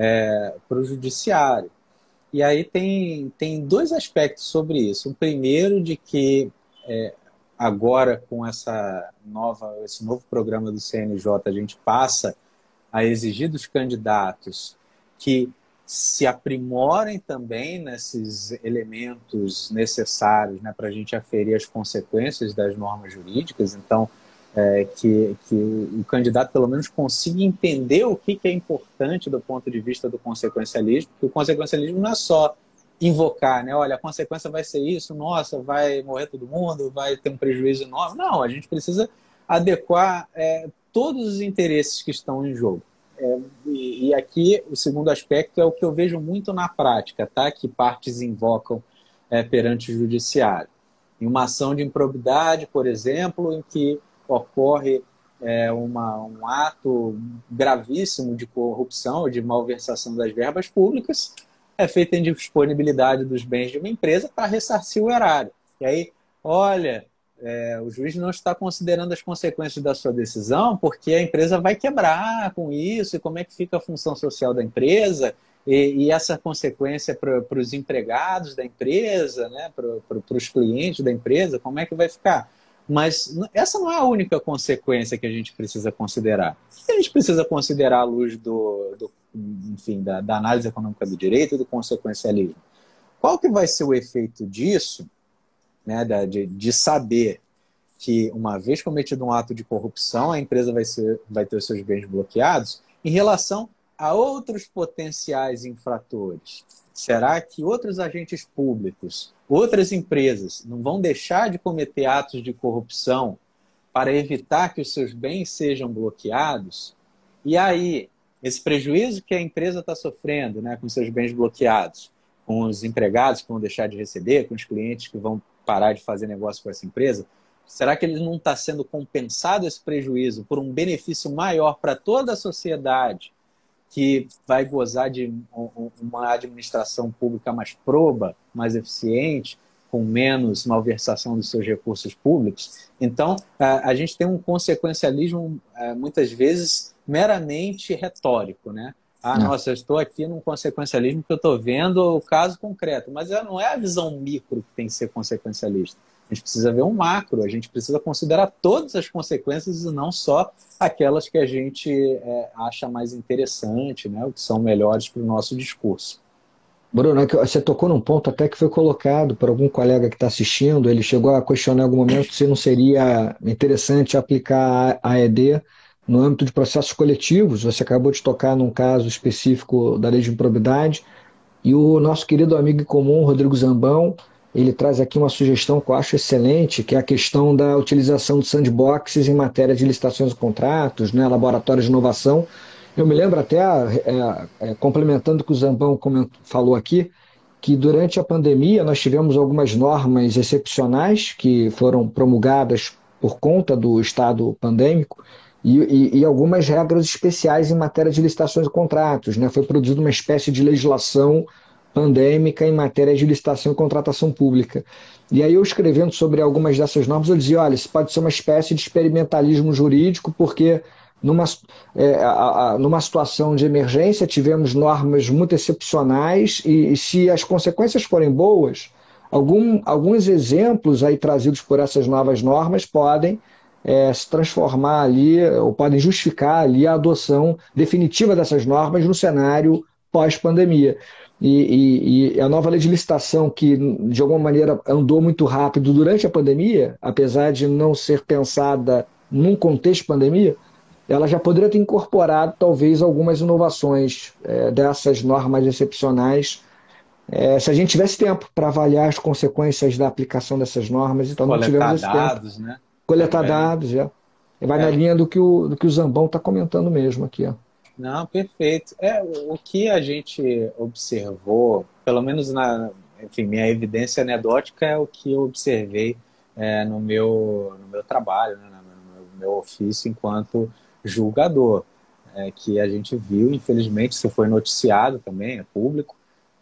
é, para o judiciário. E aí tem, tem dois aspectos sobre isso. O primeiro, de que é, agora com essa nova, esse novo programa do C N J, a gente passa a exigir dos candidatos que se aprimorem também nesses elementos necessários, né, para a gente aferir as consequências das normas jurídicas. Então, é, que, que o candidato pelo menos consiga entender o que, que é importante do ponto de vista do consequencialismo, porque o consequencialismo não é só invocar, né? Olha, a consequência vai ser isso, nossa, vai morrer todo mundo, vai ter um prejuízo enorme. Não, a gente precisa adequar é, todos os interesses que estão em jogo. É, e, e aqui o segundo aspecto é o que eu vejo muito na prática, tá? Que partes invocam é, perante o judiciário. Em uma ação de improbidade, por exemplo, em que ocorre é, uma, um ato gravíssimo de corrupção, de malversação das verbas públicas, é feita a indisponibilidade dos bens de uma empresa para ressarcir o erário. E aí, olha, é, o juiz não está considerando as consequências da sua decisão porque a empresa vai quebrar com isso, e como é que fica a função social da empresa, e, e essa consequência para os empregados da empresa, né, para os clientes da empresa, como é que vai ficar? Mas essa não é a única consequência que a gente precisa considerar. A gente precisa considerar à luz do, do, enfim, da, da análise econômica do direito e do consequencialismo. Qual que vai ser o efeito disso, né, de, de saber que, uma vez cometido um ato de corrupção, a empresa vai, ser, vai ter os seus bens bloqueados, em relação a outros potenciais infratores? Será que outros agentes públicos outras empresas não vão deixar de cometer atos de corrupção para evitar que os seus bens sejam bloqueados, e aí, esse prejuízo que a empresa está sofrendo, né, com seus bens bloqueados, com os empregados que vão deixar de receber, com os clientes que vão parar de fazer negócio com essa empresa, será que ele não está sendo compensado esse prejuízo por um benefício maior para toda a sociedade, que vai gozar de uma administração pública mais proba, mais eficiente, com menos malversação dos seus recursos públicos? Então, a gente tem um consequencialismo, muitas vezes, meramente retórico, né? Ah, Não. nossa, eu estou aqui num consequencialismo que eu estou vendo o caso concreto, mas não é a visão micro que tem que ser consequencialista. A gente precisa ver um macro, a gente precisa considerar todas as consequências e não só aquelas que a gente é, acha mais interessante, né, o que são melhores para o nosso discurso. Bruno, é que você tocou num ponto até que foi colocado por algum colega que está assistindo, ele chegou a questionar em algum momento se não seria interessante aplicar a E D no âmbito de processos coletivos. Você acabou de tocar num caso específico da lei de improbidade, e o nosso querido amigo em comum, Rodrigo Zambão, ele traz aqui uma sugestão que eu acho excelente, que é a questão da utilização de sandboxes em matéria de licitações e contratos, né, laboratórios de inovação. Eu me lembro até, é, é, complementando o que o Zambão falou aqui, que durante a pandemia nós tivemos algumas normas excepcionais que foram promulgadas por conta do estado pandêmico, e, e, e algumas regras especiais em matéria de licitações e contratos, né? Foi produzida uma espécie de legislação pandêmica em matéria de licitação e contratação pública. E aí eu escrevendo sobre algumas dessas normas, eu dizia, olha, isso pode ser uma espécie de experimentalismo jurídico, porque numa, é, a, a, numa situação de emergência tivemos normas muito excepcionais e, e se as consequências forem boas, algum, alguns exemplos aí trazidos por essas novas normas podem é, se transformar ali, ou podem justificar ali a adoção definitiva dessas normas no cenário pós-pandemia. E, e, e a nova lei de licitação, que de alguma maneira andou muito rápido durante a pandemia, apesar de não ser pensada num contexto de pandemia, ela já poderia ter incorporado talvez algumas inovações é, dessas normas excepcionais, é, se a gente tivesse tempo para avaliar as consequências da aplicação dessas normas. Então não Coletar tivemos esse dados, tempo. né? Coletar Também. dados, já. Vai na É, linha do que o, do que o Zambão está comentando mesmo aqui. Ó. não, perfeito. É, o que a gente observou, pelo menos na, enfim, minha evidência anedótica é o que eu observei é, no meu, no meu trabalho, né, no meu, no meu ofício enquanto julgador, é, que a gente viu, infelizmente, isso foi noticiado também, é público,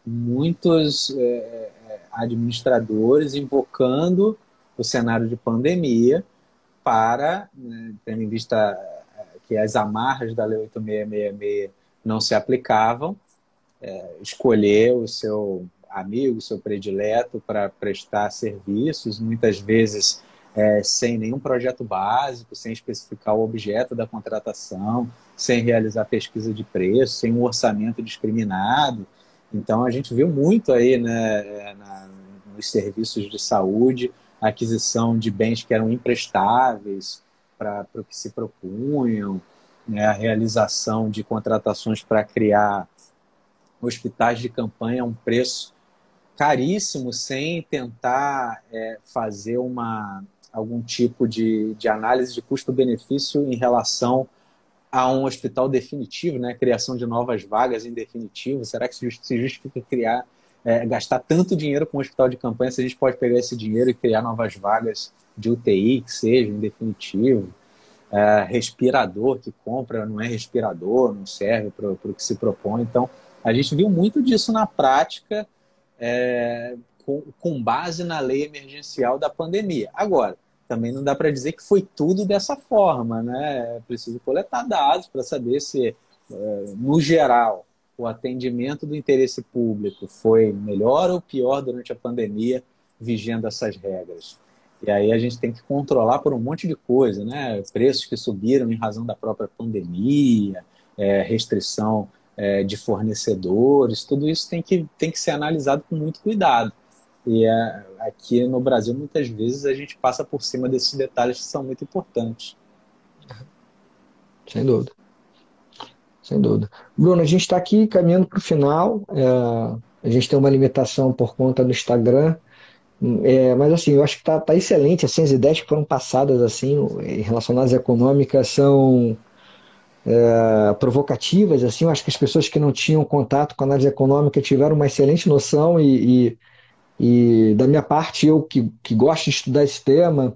muitos é, administradores invocando o cenário de pandemia para, né, tendo em vista que as amarras da Lei oito mil seiscentos e sessenta e seis não se aplicavam, é, escolher o seu amigo, o seu predileto para prestar serviços, muitas vezes é, sem nenhum projeto básico, sem especificar o objeto da contratação, sem realizar pesquisa de preço, sem um orçamento discriminado. Então, a gente viu muito aí, né, na, nos serviços de saúde, a aquisição de bens que eram imprestáveis para o que se propunham, né, a realização de contratações para criar hospitais de campanha a um preço caríssimo, sem tentar é, fazer uma, algum tipo de, de análise de custo-benefício em relação a um hospital definitivo, né, criação de novas vagas em definitivo. Será que se justifica criar, é, gastar tanto dinheiro com um hospital de campanha se a gente pode pegar esse dinheiro e criar novas vagas de U T I, que seja em definitivo? É, respirador que compra não é respirador, não serve para o que se propõe. Então, a gente viu muito disso na prática, é, com, com base na lei emergencial da pandemia. Agora, também não dá para dizer que foi tudo dessa forma, né? É preciso coletar dados para saber se, é, no geral, o atendimento do interesse público foi melhor ou pior durante a pandemia, vigiando essas regras. E aí a gente tem que controlar por um monte de coisa, né? Preços que subiram em razão da própria pandemia, é, restrição é, de fornecedores, tudo isso tem que, tem que ser analisado com muito cuidado. E é, aqui no Brasil, muitas vezes, a gente passa por cima desses detalhes que são muito importantes. Sem dúvida. Sem dúvida. Bruno, a gente está aqui caminhando para o final. É, a gente tem uma limitação por conta do Instagram. É, mas assim, eu acho que está tá tá excelente, assim, as ideias que foram passadas assim, em relação às econômicas são uh, provocativas, assim, eu acho que as pessoas que não tinham contato com a análise econômica tiveram uma excelente noção e, e, e da minha parte, eu que, que gosto de estudar esse tema,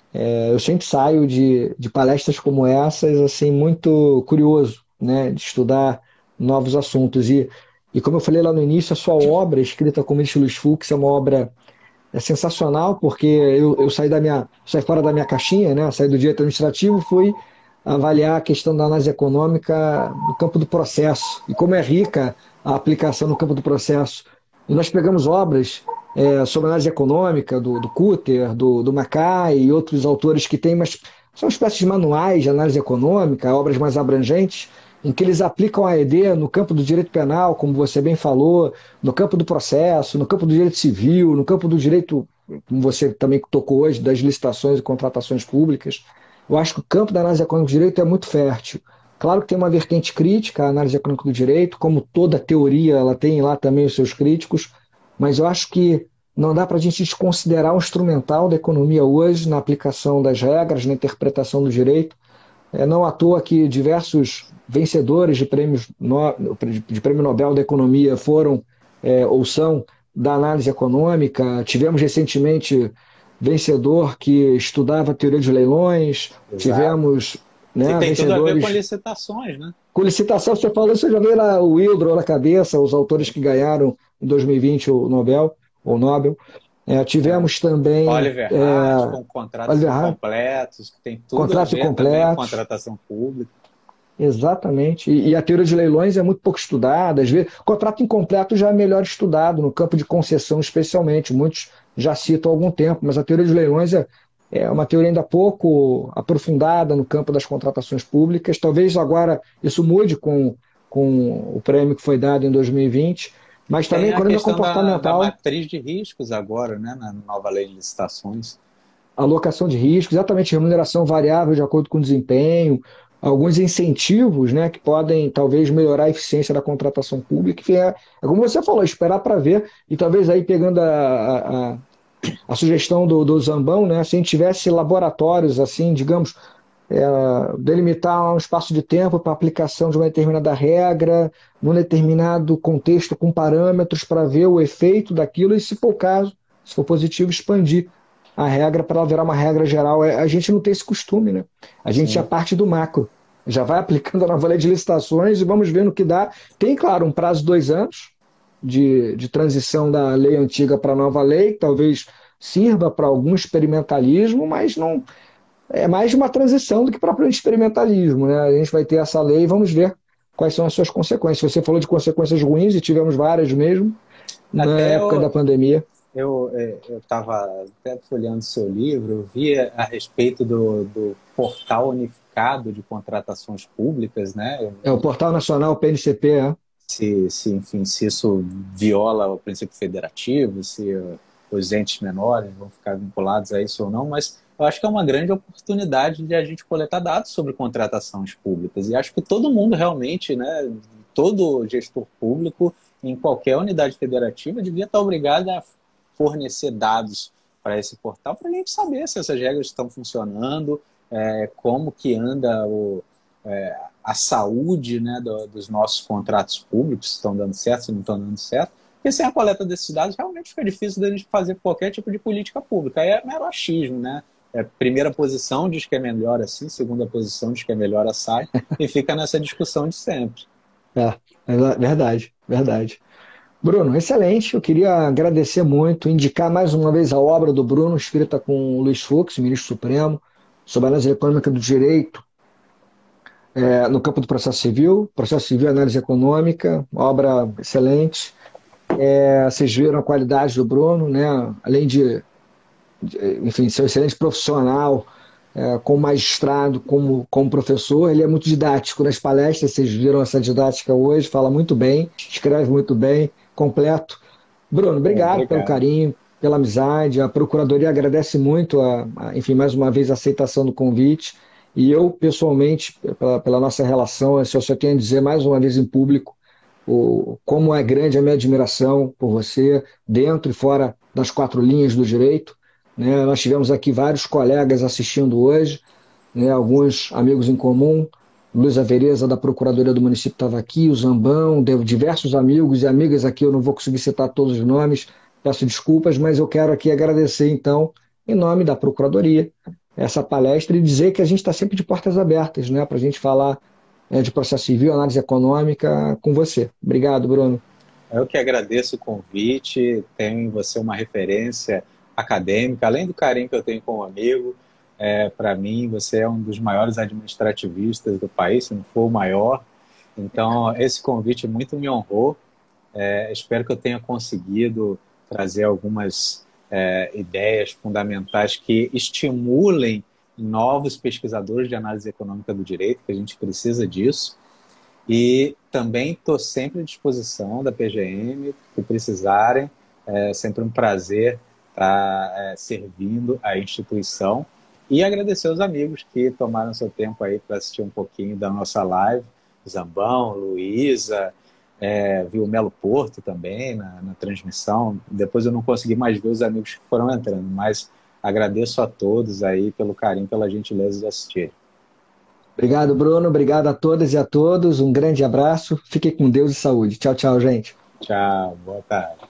é, eu sempre saio de, de palestras como essas, assim, muito curioso, né, de estudar novos assuntos. E, e como eu falei lá no início, a sua obra, escrita como Luiz Fux, é uma obra é sensacional, porque eu, eu saí da minha, saí fora da minha caixinha, né? Saí do direito administrativo, fui avaliar a questão da análise econômica no campo do processo. E como é rica a aplicação no campo do processo. E nós pegamos obras é, sobre análise econômica, do, do Cutter, do, do Mackay e outros autores que têm, mas são espécies de manuais de análise econômica, obras mais abrangentes, em que eles aplicam a E D no campo do direito penal, como você bem falou, no campo do processo, no campo do direito civil, no campo do direito, como você também tocou hoje, das licitações e contratações públicas. Eu acho que o campo da análise econômica do direito é muito fértil. Claro que tem uma vertente crítica à análise econômica do direito, como toda teoria, ela tem lá também os seus críticos, mas eu acho que não dá para a gente desconsiderar o instrumental da economia hoje na aplicação das regras, na interpretação do direito. É não à toa que diversos vencedores de, prêmios no, de prêmio Nobel da Economia foram é, ou são da análise econômica. Tivemos recentemente vencedor que estudava teoria de leilões, Exato. tivemos E né, tem tudo a ver com vencedores. licitações, né? Com licitação, você falou, você já veio lá o Wildrow na cabeça, os autores que ganharam em dois mil e vinte o Nobel, o Nobel. É, É. tivemos também Oliver Hart, é, com contratos Oliver Hart, incompletos, que tem tudo a contratos ver também com incompletos. contratação pública. Exatamente. E, e a teoria de leilões é muito pouco estudada. Às vezes, contrato incompleto já é melhor estudado, no campo de concessão especialmente. Muitos já citam há algum tempo, mas a teoria de leilões é, é uma teoria ainda pouco aprofundada no campo das contratações públicas. Talvez agora isso mude com, com o prêmio que foi dado em dois mil e vinte, mas também Tem a economia questão da, da comportamental, matriz de riscos agora, né, na nova lei de licitações. alocação de riscos, exatamente remuneração variável de acordo com o desempenho, alguns incentivos, né, que podem talvez melhorar a eficiência da contratação pública. Enfim, é, é como você falou, esperar para ver, e talvez aí pegando a, a, a sugestão do, do Zambão, né, se a gente tivesse laboratórios assim, digamos, é, delimitar um espaço de tempo para aplicação de uma determinada regra, num determinado contexto com parâmetros para ver o efeito daquilo e, se for o caso, se for positivo, expandir a regra para ela virar uma regra geral. É, a gente não tem esse costume, né? A gente já Sim. parte do macro, já vai aplicando a nova lei de licitações e vamos ver no que dá. Tem, claro, um prazo de dois anos de, de transição da lei antiga para a nova lei, que talvez sirva para algum experimentalismo, mas não é mais uma transição do que propriamente experimentalismo, né? A gente vai ter essa lei e vamos ver quais são as suas consequências. Você falou de consequências ruins e tivemos várias mesmo na Até época da eu, pandemia. eu é, eu estava até folheando seu livro, eu vi a respeito do, do portal unificado de contratações públicas, né? É o Portal Nacional P N C P, é? Se, se, enfim, se isso viola o princípio federativo, se uh, os entes menores vão ficar vinculados a isso ou não, mas eu acho que é uma grande oportunidade de a gente coletar dados sobre contratações públicas. E acho que todo mundo realmente, né, todo gestor público, em qualquer unidade federativa, devia estar obrigado a fornecer dados para esse portal para a gente saber se essas regras estão funcionando, é, como que anda o, é, a saúde, né, do, dos nossos contratos públicos, se estão dando certo, se não estão dando certo. Porque sem a coleta desses dados realmente fica difícil da gente fazer qualquer tipo de política pública. Aí é mero achismo, né? É, primeira posição diz que é melhor assim, segunda posição diz que é melhor assai, e fica nessa discussão de sempre. É, é verdade, verdade. Bruno, excelente. Eu queria agradecer muito, indicar mais uma vez a obra do Bruno, escrita com o Luiz Fux, ministro Supremo, sobre a análise econômica do direito é, no campo do processo civil, processo civil e análise econômica, obra excelente. É, vocês viram a qualidade do Bruno, né? Além de, de enfim, ser um excelente profissional, é, como magistrado, como, como professor, ele é muito didático nas palestras, vocês viram essa didática hoje, fala muito bem, escreve muito bem, completo. Bruno, Bom, obrigado pelo obrigado. carinho, pela amizade, a Procuradoria agradece muito, a, a, enfim, mais uma vez a aceitação do convite, e eu, pessoalmente, pela, pela nossa relação, eu só tenho a dizer mais uma vez em público, o, como é grande a minha admiração por você, dentro e fora das quatro linhas do direito, né? Nós tivemos aqui vários colegas assistindo hoje, né? Alguns amigos em comum. Luiz Avereza, da Procuradoria do Município, estava aqui, o Zambão, deu diversos amigos e amigas aqui, eu não vou conseguir citar todos os nomes, peço desculpas, mas eu quero aqui agradecer, então, em nome da Procuradoria, essa palestra e dizer que a gente está sempre de portas abertas, né, para a gente falar é, de processo civil, análise econômica com você. Obrigado, Bruno. Eu que agradeço o convite, tenho em você uma referência acadêmica, além do carinho que eu tenho com o amigo. É, para mim, você é um dos maiores administrativistas do país, se não for o maior. Então, esse convite muito me honrou. É, espero que eu tenha conseguido trazer algumas é, ideias fundamentais que estimulem novos pesquisadores de análise econômica do direito, que a gente precisa disso. E também estou sempre à disposição da P G M, se precisarem. É sempre um prazer estar é, servindo a instituição. E agradecer aos amigos que tomaram seu tempo aí para assistir um pouquinho da nossa live. Zambão, Luísa, é, vi o Melo Porto também na, na transmissão. Depois eu não consegui mais ver os amigos que foram entrando, mas agradeço a todos aí pelo carinho, pela gentileza de assistir. Obrigado, Bruno. Obrigado a todas e a todos. Um grande abraço. Fiquem com Deus e saúde. Tchau, tchau, gente. Tchau, boa tarde.